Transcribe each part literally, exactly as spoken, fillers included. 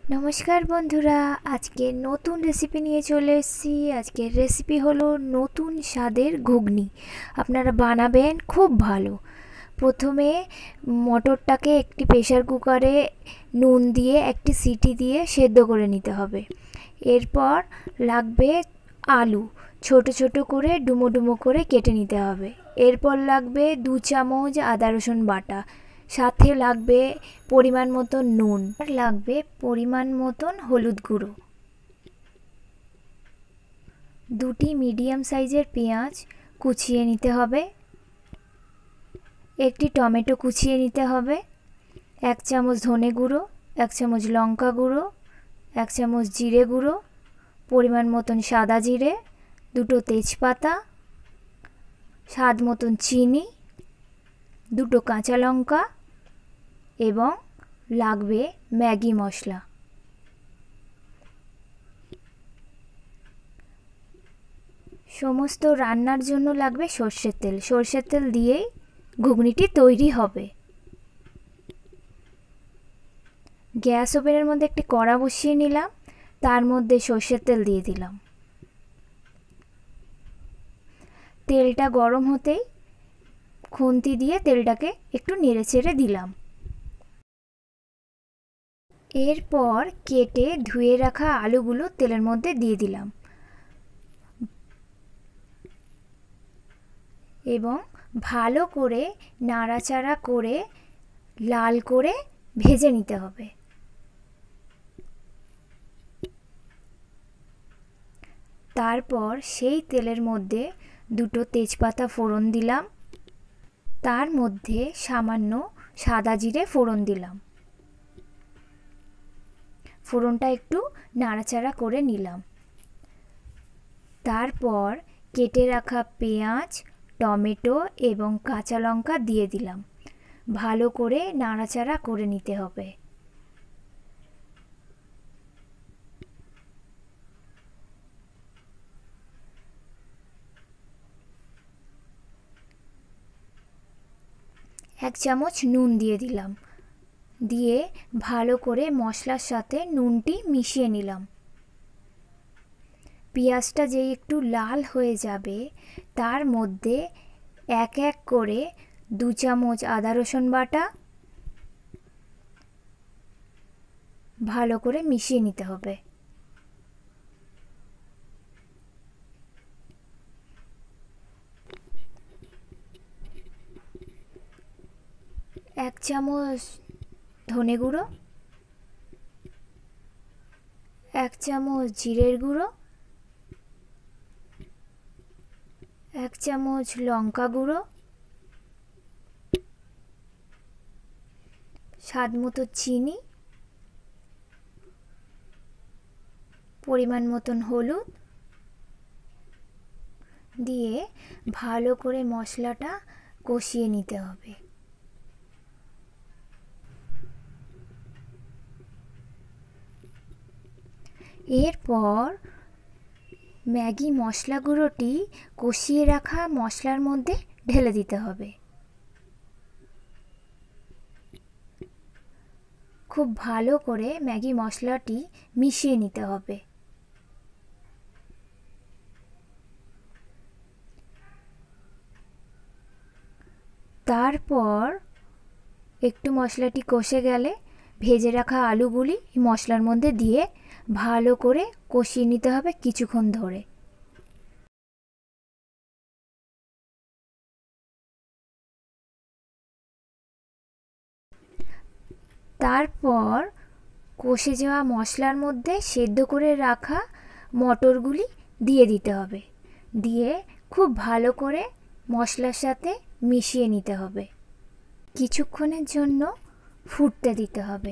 নমস্কার বন্ধুরা, আজকে নতুন রেসিপি নিয়ে চলে এসেছি। আজকের রেসিপি হলো নতুন স্বাদের ঘুগনি। আপনারা বানাবেন খুব ভালো। প্রথমে মটরটাকে একটি প্রেসার কুকারে নুন দিয়ে একটি সিটি দিয়ে সেদ্ধ করে নিতে হবে। এরপর লাগবে আলু, ছোট ছোট করে ডুমো ডুমো করে কেটে নিতে হবে। এরপর লাগবে দু চামচ আদা রসুন বাটা, সাথে লাগবে পরিমাণ মতন নুন, আর লাগবে পরিমাণ মতন হলুদ গুঁড়ো। দুটি মিডিয়াম সাইজের পেঁয়াজ কুচিয়ে নিতে হবে। একটি টমেটো কুচিয়ে নিতে হবে। এক চামচ ধনে গুঁড়ো, এক চামচ লঙ্কা গুঁড়ো, এক চামচ জিরে গুঁড়ো, পরিমাণ মতন সাদা জিরে, দুটো তেজপাতা, স্বাদ মতন চিনি, দুটো কাঁচা লঙ্কা এবং লাগবে ম্যাগি মশলা। সমস্ত রান্নার জন্য লাগবে সর্ষের তেল। সর্ষের তেল দিয়েই ঘুগনিটি তৈরি হবে। গ্যাস ওভেনের মধ্যে একটি কড়া বসিয়ে নিলাম, তার মধ্যে সর্ষের তেল দিয়ে দিলাম। তেলটা গরম হতেই খুন্তি দিয়ে তেলটাকে একটু নেড়ে চেড়ে দিলাম। এরপর কেটে ধুয়ে রাখা আলুগুলো তেলের মধ্যে দিয়ে দিলাম এবং ভালো করে নাড়াচাড়া করে লাল করে ভেজে নিতে হবে। তারপর সেই তেলের মধ্যে দুটো তেজপাতা ফোড়ন দিলাম, তার মধ্যে সামান্য সাদা জিরে ফোড়ন দিলাম। ফোড়নটা একটু নাড়াচাড়া করে নিলাম। তারপর কেটে রাখা পেঁয়াজ, টমেটো এবং কাঁচা লঙ্কা দিয়ে দিলাম। ভালো করে নাড়াচাড়া করে নিতে হবে। এক চামচ নুন দিয়ে দিলাম, দিয়ে ভালো করে মশলার সাথে নুনটি মিশিয়ে নিলাম। পেঁয়াজটা যেই একটু লাল হয়ে যাবে, তার মধ্যে এক এক করে দু চামচ আদা রসুন বাটা ভালো করে মিশিয়ে নিতে হবে। এক চামচ ধনে গুঁড়ো, এক চামচ জিরের গুঁড়ো, এক চামচ লঙ্কা গুঁড়ো, স্বাদ মতো চিনি, পরিমাণ মতন হলুদ দিয়ে ভালো করে মশলাটা কষিয়ে নিতে হবে। এরপর ম্যাগি মশলা গুঁড়োটি কষিয়ে রাখা মশলার মধ্যে ঢেলে দিতে হবে। খুব ভালো করে ম্যাগি মশলাটি মিশিয়ে নিতে হবে। তারপর একটু মশলাটি কষে গেলে ভেজে রাখা আলুগুলি মশলার মধ্যে দিয়ে ভালো করে কষিয়ে নিতে হবে কিছুক্ষণ ধরে। তারপর কষে যাওয়া মশলার মধ্যে সেদ্ধ করে রাখা মটরগুলি দিয়ে দিতে হবে, দিয়ে খুব ভালো করে মশলার সাথে মিশিয়ে নিতে হবে। কিছুক্ষণের জন্য ফুটতে দিতে হবে।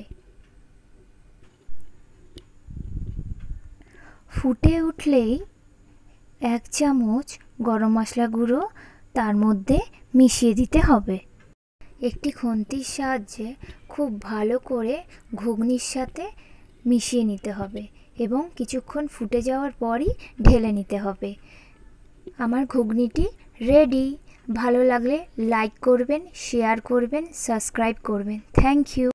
ফুটে উঠলেই এক চামচ গরম মশলা গুঁড়ো তার মধ্যে মিশিয়ে দিতে হবে। একটি খুন্তির সাহায্যে খুব ভালো করে ঘুগনির সাথে মিশিয়ে নিতে হবে এবং কিছুক্ষণ ফুটে যাওয়ার পরই ঢেলে নিতে হবে। আমার ঘুগনিটি রেডি। ভালো লাগলে লাইক করবেন, শেয়ার করবেন, সাবস্ক্রাইব করবেন। Thank you.